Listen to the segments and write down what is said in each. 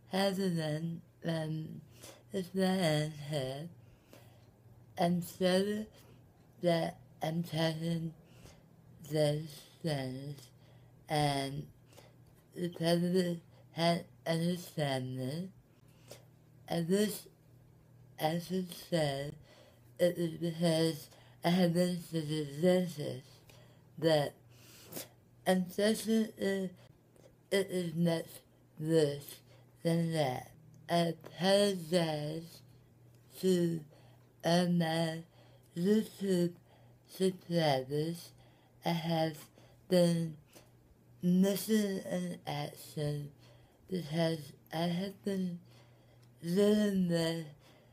Having this man here, I'm sorry that I'm telling these things, and you probably can't understand me. I wish I should say it is because I have been such a racist, but unfortunately it is much worse than that. I apologize to all my YouTube subscribers. I have been missing in action because I have been living with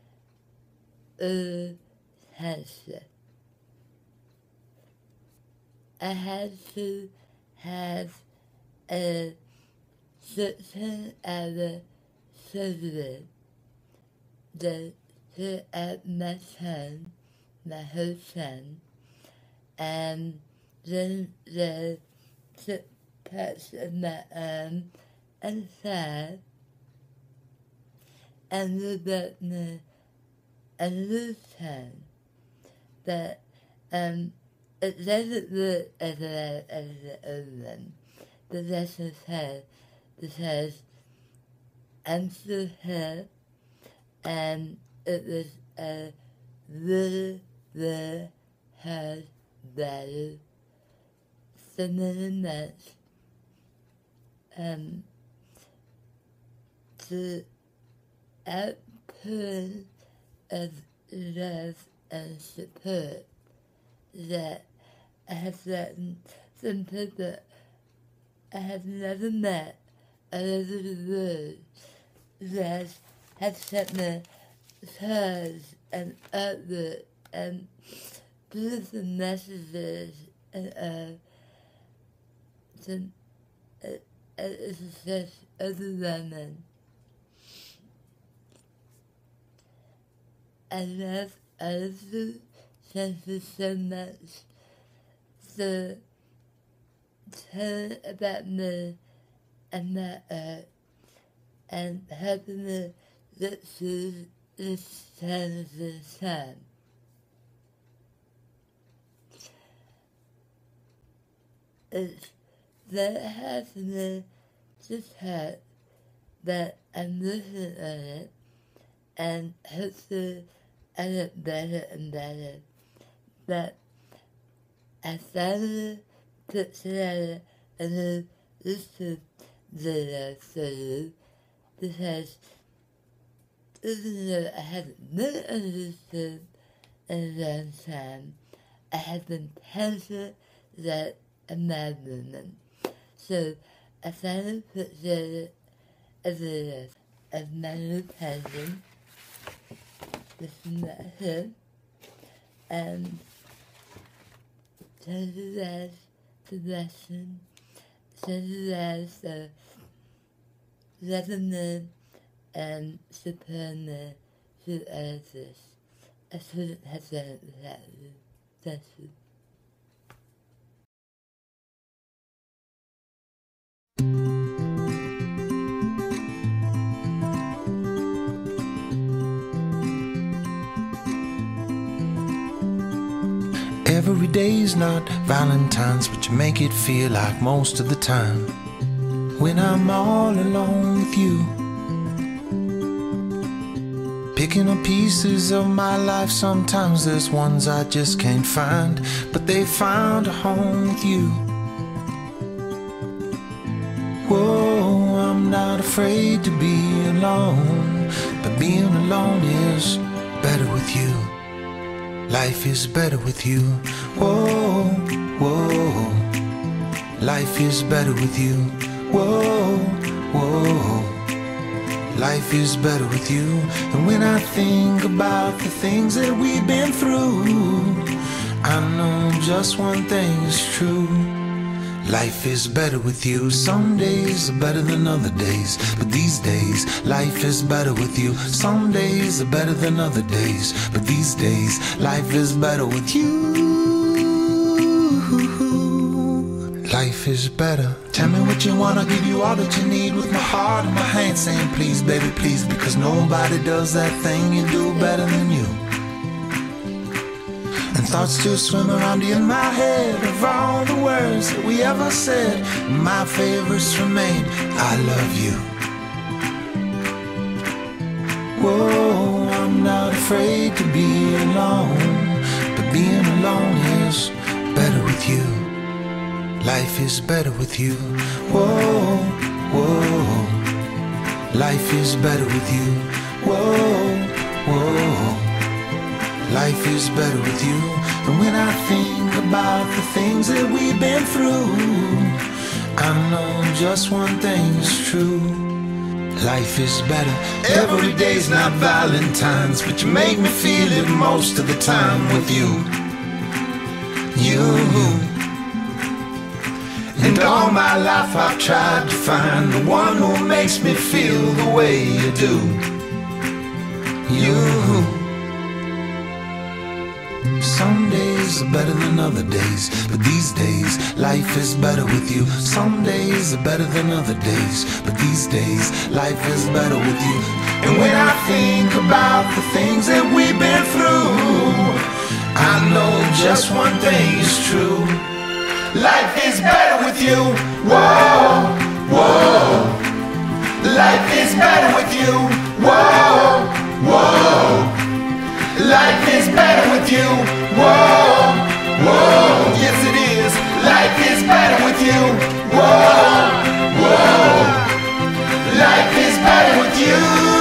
cancer. I had to have a 16-hour surgery that took out my son, my whole son, and then they took parts of my arm and thigh and rebuilt me a new son. But it doesn't look as well as the old one, but that's okay because I'm still here, and it was a really, really hard battle for many months to outpouring of love and support that I have gotten from people I have never met all over the world that have sent me cards and artwork and beautiful messages and it's just overwhelming. I love all of you. Thank you so much for telling about me and my art and helping me get through this challenging time. It's very hard for me to talk, but I'm working on it, and hopefully I get better and better. But I finally put together a new YouTube video for you because even though I haven't been on YouTube in a long time, I have been patient like a mad woman. So I finally put together a video of my new painting. This is right here. And thank you guys for watching. Thank you guys for loving me and supporting me through all of this. I couldn't have done it without you. Thank you. Every day's not Valentine's, but you make it feel like most of the time. When I'm all alone with you, picking up pieces of my life, sometimes there's ones I just can't find, but they found a home with you. Whoa, I'm not afraid to be alone, but being alone is better with you. Life is better with you. Whoa, whoa. Life is better with you. Whoa, whoa. Life is better with you. And when I think about the things that we've been through, I know just one thing is true. Life is better with you. Some days are better than other days, but these days life is better with you. Some days are better than other days, but these days life is better with you. Life life is better. Tell me what you want, I'll give you all that you need, with my heart in my hand saying please, baby, please, because nobody does that thing you do better than you. And thoughts still swim around in my head of all the words that we ever said. My favorites remain, I love you. Whoa, I'm not afraid to be alone, but being alone is better with you. Life is better with you. Whoa, whoa. Life is better with you. Whoa, whoa. Life is better with you. And when I think about the things that we've been through, I know just one thing is true. Life is better. Every day's not Valentine's, but you make me feel it most of the time with you. You. And all my life I've tried to find the one who makes me feel the way you do. You. Some days are better than other days, but these days life is better with you. Some days are better than other days, but these days life is better with you. And when I think about the things that we've been through, I know just one thing is true. Life is better with you. Whoa, whoa. Life is better with you. Whoa, whoa. Life is better with you. Whoa, whoa. Yes it is. Life is better with you. Whoa, whoa. Life is better with you.